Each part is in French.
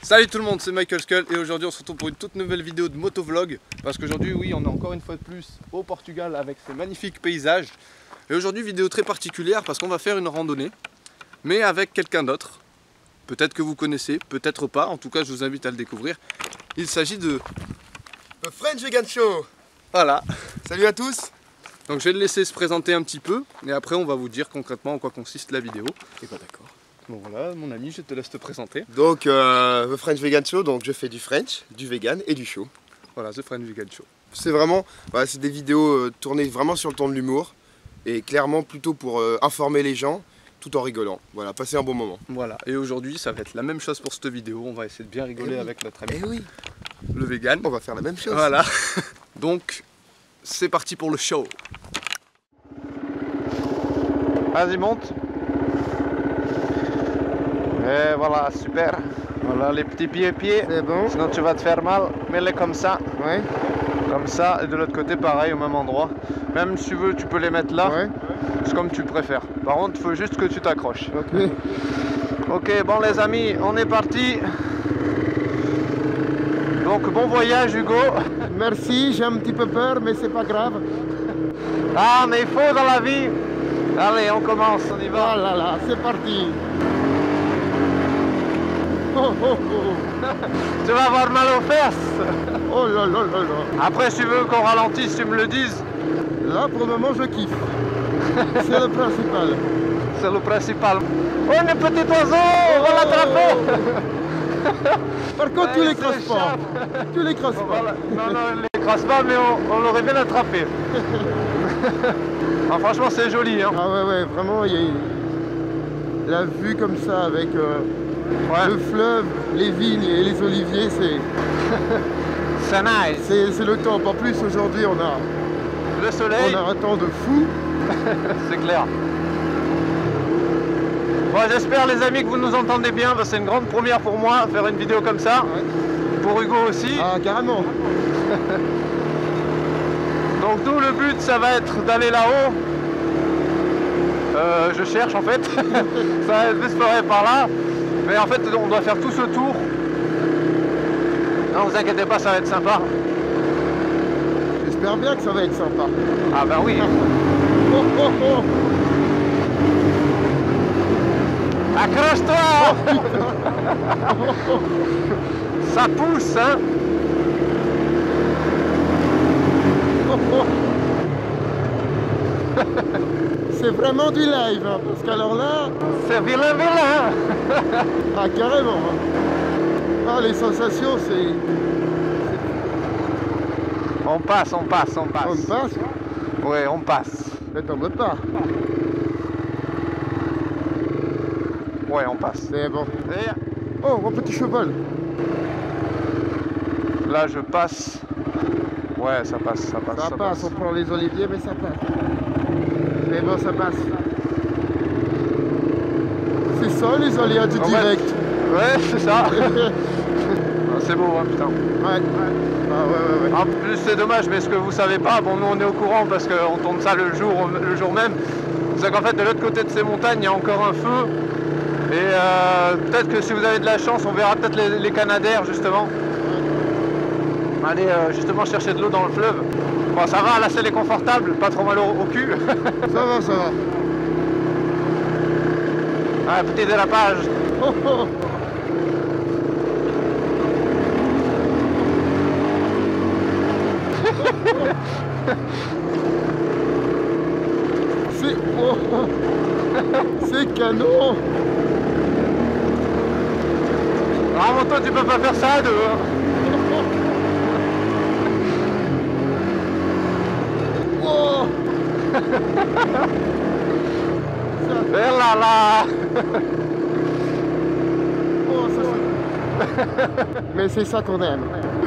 Salut tout le monde, c'est Michael Skull et aujourd'hui on se retrouve pour une toute nouvelle vidéo de motovlog. Parce qu'aujourd'hui oui, on est encore une fois de plus au Portugal avec ces magnifiques paysages. Et aujourd'hui vidéo très particulière parce qu'on va faire une randonnée, mais avec quelqu'un d'autre. Peut-être que vous connaissez, peut-être pas, en tout cas je vous invite à le découvrir. Il s'agit de... The French Vegan Show. Voilà. Salut à tous. Donc je vais le laisser se présenter un petit peu et après on va vous dire concrètement en quoi consiste la vidéo. Et bah d'accord. Bon voilà mon ami, je te laisse te présenter. Donc The French Vegan Show, donc je fais du French, du vegan et du show. Voilà, The French Vegan Show. C'est vraiment, voilà, c'est des vidéos tournées vraiment sur le ton de l'humour et clairement plutôt pour informer les gens tout en rigolant. Voilà, passer un bon moment. Voilà, et aujourd'hui ça va être la même chose pour cette vidéo, on va essayer de bien rigoler avec notre ami. Eh oui, le vegan. on va faire la même chose. Voilà. Donc, c'est parti pour le show. Vas-y, monte. Et voilà, super. Voilà les petits pieds. C'est bon. Sinon tu vas te faire mal. Mets-les comme ça. Ouais. Comme ça. Et de l'autre côté, pareil, au même endroit. Même si tu veux, tu peux les mettre là. Ouais. C'est comme tu préfères. Par contre, il faut juste que tu t'accroches. Ok. Ok, bon les amis, on est parti. Donc bon voyage Hugo. Merci, j'ai un petit peu peur mais c'est pas grave. Ah mais il faut dans la vie. Allez on commence, on y va. Oh là là, c'est parti. Oh oh oh. Tu vas avoir mal aux fesses. Oh là là là là. Après si tu veux qu'on ralentisse, tu me le dises. Là pour le moment je kiffe. C'est le principal. C'est le principal. Oh le petit oiseau, on va l'attraper. Par contre tu l'écrases pas. Tu l'écrases pas. Voilà. Non, non, on ne l'écrase pas, mais on l'aurait bien attrapé. Ah, franchement, c'est joli. Hein. Ah ouais, ouais, vraiment, il y a la vue comme ça avec le fleuve, les vignes et les oliviers, c'est nice. C'est le top. En plus, aujourd'hui, on a le soleil. On a un temps de fou. C'est clair. Bon, j'espère les amis que vous nous entendez bien, parce que c'est une grande première pour moi, faire une vidéo comme ça. Ouais. Pour Hugo aussi. Ah, carrément. Donc nous, le but, ça va être d'aller là-haut. Je cherche en fait. Ça va être disparaître par là. Mais en fait, on doit faire tout ce tour. Non, vous inquiétez pas, ça va être sympa. J'espère bien que ça va être sympa. Ah ben oui. Oh, oh, oh. Accroche-toi. Ça pousse, hein. C'est vraiment du live, hein, parce qu'alors là... C'est vilain. Ah, carrément. Hein. Ah, les sensations, c'est... On passe. On passe? Oui, on passe. Ne tombe pas. Ouais, on passe. C'est bon. Et oh, mon petit cheval. là, je passe. Ouais, ça passe. Ça passe, on prend les oliviers, mais ça passe. C'est bon, ça passe. C'est ça, les aléas du direct. Ouais, c'est ça. C'est beau, hein, putain. Ouais. Ah, ouais. En plus, c'est dommage, mais ce que vous savez pas, bon, nous on est au courant parce qu'on tourne ça le jour même. C'est qu'en fait, de l'autre côté de ces montagnes, il y a encore un feu. Et peut-être que si vous avez de la chance, on verra peut-être les canadaires, justement. Aller justement chercher de l'eau dans le fleuve. Bon, ça va, là c'est les confortables, pas trop mal au cul. Ça va. Ah, petit dérapage. Oh, oh. C'est canon. Ah, mon toi, tu peux pas faire ça à deux. Oh. Et là. Oh, ça. Mais c'est ça qu'on aime.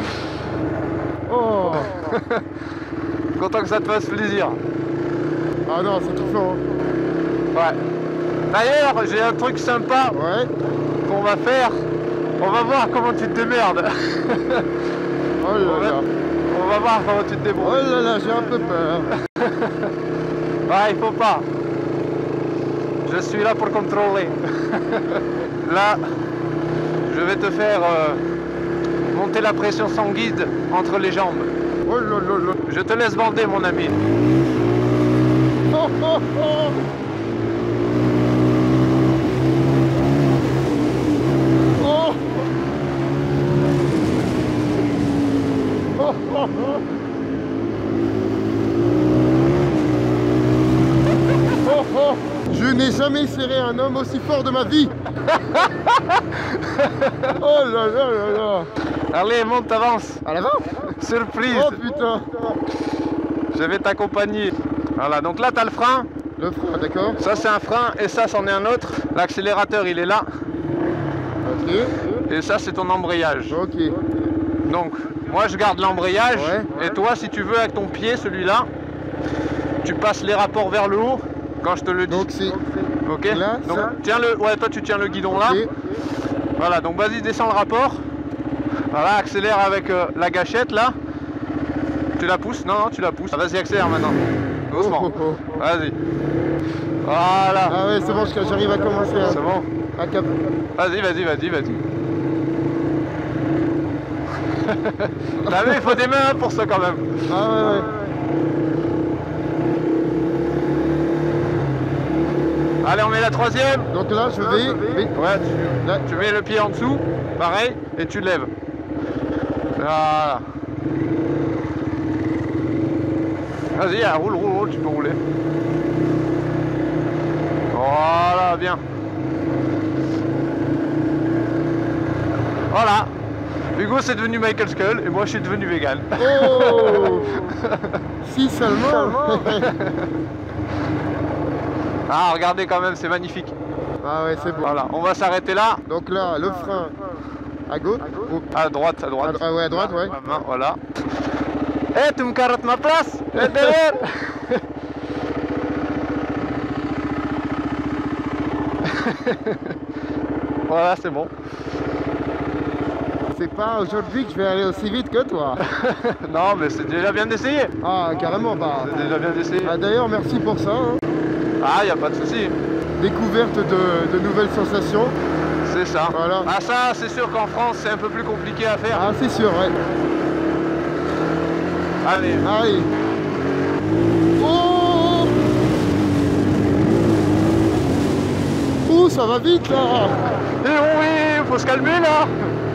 Oh. Content que ça te fasse plaisir. Ah non, c'est kiffant. Ouais. D'ailleurs, j'ai un truc sympa qu'on va faire. On va voir comment tu te démerdes. Oh là là. On va voir comment tu te débrouilles. Oh là là, j'ai un peu peur. Ah, il faut pas. Je suis là pour contrôler. Là, je vais vais te faire monter la pression sans guide entre les jambes. Oh là là là. Je te laisse bander, mon ami. Oh, oh, oh. Oh. Oh, oh, oh. Oh, oh. Je n'ai jamais serré un homme aussi fort de ma vie. Oh là là là là. Allez, monte, avance. À l'avant. Surprise. Oh putain. Je vais t'accompagner. Voilà, donc là, tu as le frein. Le frein, d'accord. Ça, c'est un frein et ça, c'en est un autre. L'accélérateur, il est là. Ok. Et ça, c'est ton embrayage. Ok. Donc, moi, je garde l'embrayage. Ouais. Et toi, si tu veux, avec ton pied, celui-là, tu passes les rapports vers le haut quand je te le dis. Donc c'est ok. là, Donc, ça. tiens le. Ouais, toi, tu tiens le guidon là. Ok. Voilà, donc vas-y, descends le rapport. Voilà, accélère avec la gâchette là. Tu la pousses? Non, non, tu la pousses. Ah, vas-y, accélère maintenant. Doucement. Oh, oh, oh. Vas-y. Voilà. Ah ouais, c'est bon, j'arrive à commencer C'est bon. à cap. Vas-y, vas-y, vas-y, vas-y. T'as vu, il faut des mains pour ça quand même. Ah ouais, ouais. Allez, on met la troisième. Donc là, je vais. Ouais, tu mets le pied en dessous, pareil, et tu lèves. Voilà. Vas-y, roule, roule, roule, tu peux rouler. Voilà, bien. Voilà. Hugo, c'est devenu Michael Skull, et moi, je suis devenu vegan. Oh. Si seulement. Ah, regardez quand même, c'est magnifique. Ah ouais, c'est bon. Voilà, on va s'arrêter là. Donc là, le frein à gauche. Oh. À droite, à droite. Ah ouais, à droite, ouais. Main, voilà. Eh, tu me carottes ma place? Eh, derrière. Voilà, c'est bon. C'est pas aujourd'hui que je vais aller aussi vite que toi. Non, mais c'est déjà bien d'essayer. Ah, carrément, bah. C'est déjà bien d'essayer. Ah, d'ailleurs, merci pour ça. Hein. Ah, y a pas de souci. Découverte de nouvelles sensations. C'est ça. Voilà. Ah, ça, c'est sûr qu'en France, c'est un peu plus compliqué à faire. Ah, c'est sûr, ouais. Allez. Allez. Oh. Ouh, ça va vite là. Et oui, faut se calmer là.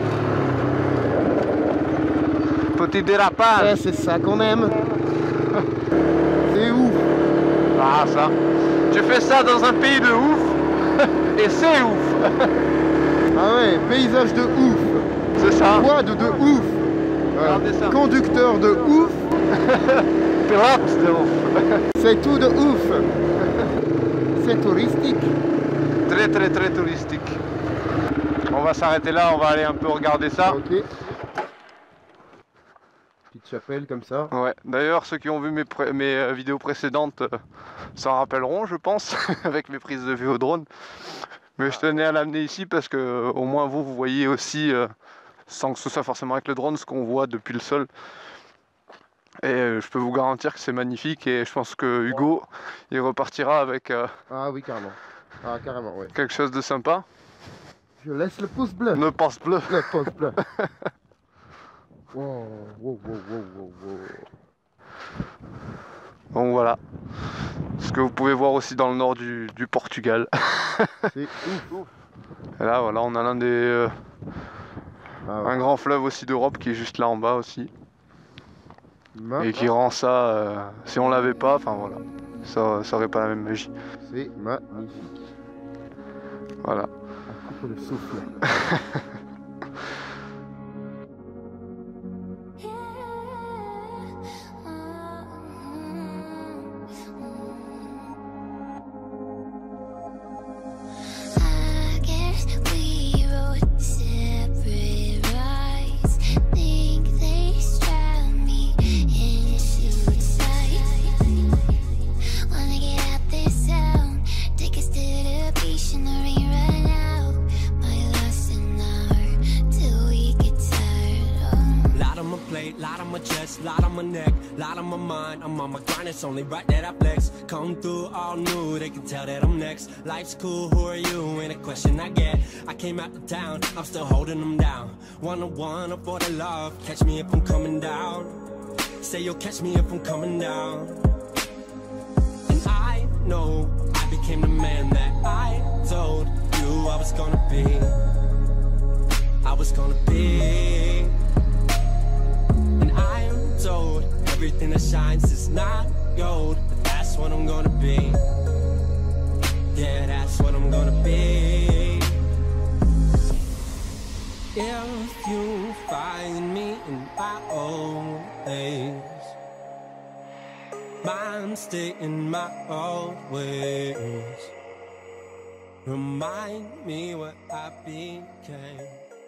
Petit dérapage. Ouais, c'est ça qu'on aime. C'est ouf. Ah, ça. Tu fais ça dans un pays de ouf. Et c'est ouf. Ah ouais, paysage de ouf. C'est ça. Quad de ouf. Regardez ça. Conducteur de ouf. Pilote de ouf. C'est tout de ouf. C'est touristique. Très très très touristique. On va s'arrêter là, on va aller un peu regarder ça. Ok. Petite chapelle comme ça. Ouais. D'ailleurs, ceux qui ont vu mes vidéos précédentes s'en rappelleront, je pense, avec mes prises de vue au drone. Mais je tenais à l'amener ici parce que au moins vous voyez aussi, sans que ce soit forcément avec le drone, ce qu'on voit depuis le sol. Et je peux vous garantir que c'est magnifique et je pense que Hugo, il repartira avec Ah oui, carrément. Ah, carrément, ouais. quelque chose de sympa. Je laisse le pouce bleu. Le pouce bleu. Le pouce bleu. Wow, wow, wow, wow, wow, wow. Donc voilà. Ce que vous pouvez voir aussi dans le nord du Portugal. C'est ouf. Et là, voilà, on a l'un des... Ah ouais. un grand fleuve aussi d'Europe qui est juste là en bas aussi. Et qui rend ça... si on l'avait pas, enfin voilà. Ça aurait pas la même magie. C'est magnifique. Voilà. Un coup de souffle. Take us to the beach and the rain run out. My lost in the weight, lot on my chest, lot on my neck, lot on my mind. I'm on my grind, it's only right that I flex. Come through all new, they can tell that I'm next. Life's cool, who are you? Ain't a question I get. I came out to town, I'm still holding them down. One-on-one up for the love, catch me if I'm coming down. Say you'll catch me if I'm coming down. And I know I became the man that I told you I was gonna be. I was gonna be. And I am told everything that shines is not gold, but that's what I'm gonna be. Yeah, that's what I'm gonna be. If you find me in my old days, mine stay in my old ways. Remind me what I became.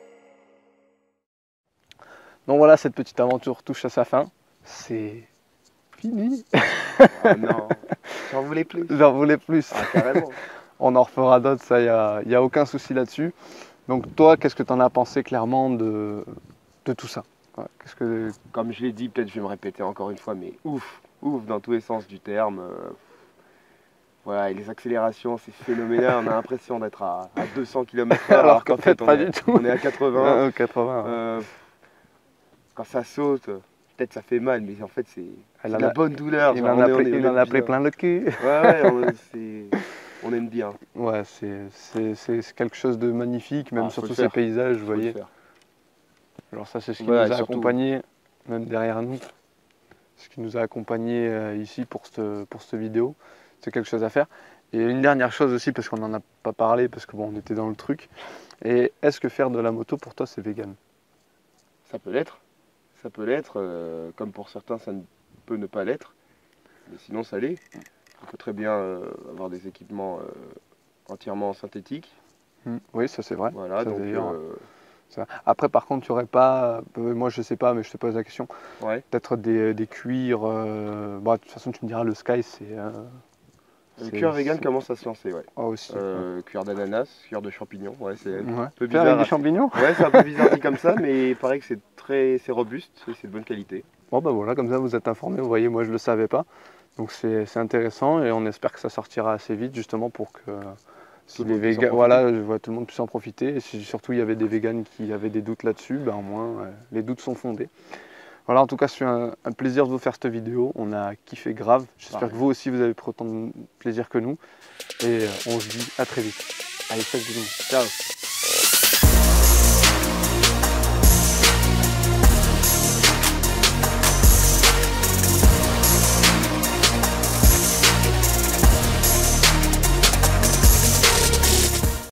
Donc voilà, cette petite aventure touche à sa fin. C'est fini. Ah non, j'en voulais plus. J'en voulais plus. Ah, carrément. On en refera d'autres, ça, y a aucun souci là-dessus. Donc toi, qu'est-ce que tu en as pensé clairement de tout ça? Ouais, Comme je l'ai dit, peut-être je vais me répéter encore une fois, mais ouf dans tous les sens du terme. Voilà, et les accélérations, c'est phénoménal. On a l'impression d'être à 200 km/h alors qu'en fait, pas du tout. On est à 80. 80. Quand ça saute, peut-être ça fait mal, mais en fait c'est Elle en la a- bonne douleur. Il Genre, en a on pris bien. plein le cul. Ouais, on aime bien. Ouais, c'est quelque chose de magnifique, même Ah, faut surtout le ces faire. paysages, vous Faut le voyez. faire. Alors ça, c'est ce qui Voilà, nous a et surtout- accompagnés, même derrière nous. Ce qui nous a accompagnés ici pour cette vidéo. C'est quelque chose à faire. Et une dernière chose aussi, parce qu'on n'en a pas parlé, parce que bon, on était dans le truc. Et est-ce que faire de la moto, pour toi, c'est vegan? Ça peut l'être. Ça peut l'être, comme pour certains ça ne peut ne pas l'être. Mais sinon ça l'est. On peut très bien avoir des équipements entièrement synthétiques. Oui, ça c'est vrai. Voilà, Ça, donc d'ailleurs, ça. Après, par contre, tu n'aurais pas, moi je sais pas, mais je te pose la question, ouais. peut-être des cuirs. Bon, de toute façon, tu me diras, le Sky, c'est. Le cuir vegan commence à se lancer, ouais. Ah, aussi. Cuir d'ananas, cuir de champignons, ouais, c'est un Ouais. peu Faire bizarre. avec des champignons? Ouais, c'est un peu bizarre dit comme ça, mais il paraît que c'est robuste et c'est de bonne qualité. Bon, bah voilà, comme ça vous êtes informés. Vous voyez, moi je ne le savais pas. Donc c'est intéressant et on espère que ça sortira assez vite, justement, pour que si Tout le les monde puisse en végans, profiter. voilà, je vois tout le monde puisse en profiter. Et si surtout il y avait des végans qui avaient des doutes là-dessus, ben au moins les doutes sont fondés. Voilà, en tout cas, c'est un plaisir de vous faire cette vidéo. On a kiffé grave. J'espère que vous aussi vous avez pris autant de plaisir que nous. Et on se dit à très vite. Allez, salut tout le monde. Ciao.